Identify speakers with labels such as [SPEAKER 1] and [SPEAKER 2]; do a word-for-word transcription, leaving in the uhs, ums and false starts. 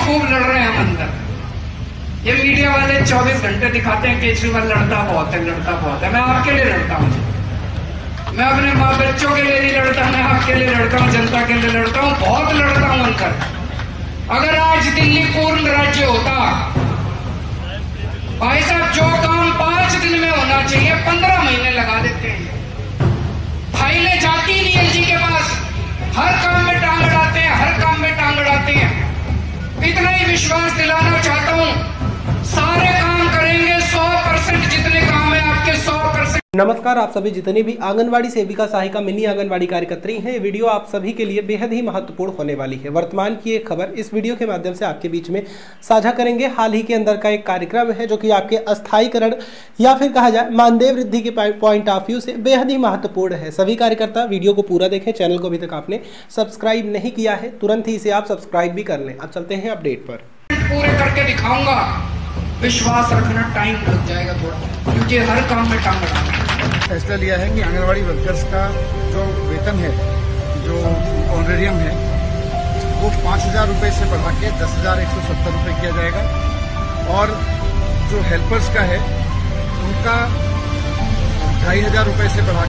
[SPEAKER 1] खूब लड़ रहे हैं हम अंदर। ये मीडिया वाले चौबीस घंटे दिखाते हैं केजरीवाल लड़ता बहुत है, लड़ता बहुत है। मैं आपके लिए लड़ता हूँ, मैं अपने माँ बच्चों के लिए नहीं लड़ता, मैं आपके लिए लड़ता हूँ, जनता के लिए लड़ता हूँ, बहुत लड़ता हूँ अंदर। अगर आज दिल्ली पूर्ण राज्य होता, भाई साहब जो काम पांच दिन में होना चाहिए पंद्रह महीने लगा देते हैं। फाइलें जाती नहीं एल जी के पास, हर काम में टांग अड़ाते हैं, हर काम में टांग अड़ाते हैं। इतना ही विश्वास दिलाना चाहता हूं, सारे काम करेंगे, सौ परसेंट जितने काम है आपके सौ परसेंट।
[SPEAKER 2] नमस्कार, आप सभी जितनी भी आंगनवाड़ी सेविका सहायिका मिनी आंगनवाड़ी कार्यकर्त्री हैं, ये वीडियो आप सभी के लिए बेहद ही महत्वपूर्ण होने वाली है। वर्तमान की एक खबर इस वीडियो के माध्यम से आपके बीच में साझा करेंगे। हाल ही के अंदर का एक कार्यक्रम है जो कि आपके अस्थायीकरण या फिर कहा जाए मानदेय वृद्धि के पॉइंट ऑफ व्यू से बेहद ही महत्वपूर्ण है। सभी कार्यकर्ता वीडियो को पूरा देखें। चैनल को अभी तक आपने सब्सक्राइब नहीं किया है, तुरंत ही इसे आप सब्सक्राइब भी कर लें। अब चलते हैं अपडेट पर।
[SPEAKER 1] पूरे करके दिखाऊंगा, विश्वास रखना टाइम लग जाएगा थोड़ा, क्योंकि हर काम में टांग अड़ाना।
[SPEAKER 3] फैसला लिया है कि आंगनवाड़ी वर्कर्स का जो वेतन है, जो ऑनरेरियम है, वो पाँच हजार रुपये से बढ़ा के दस हजार एक सौ सत्तर रुपये किया जाएगा। और जो हेल्पर्स का है उनका ढाई हजार रुपये से बढ़ा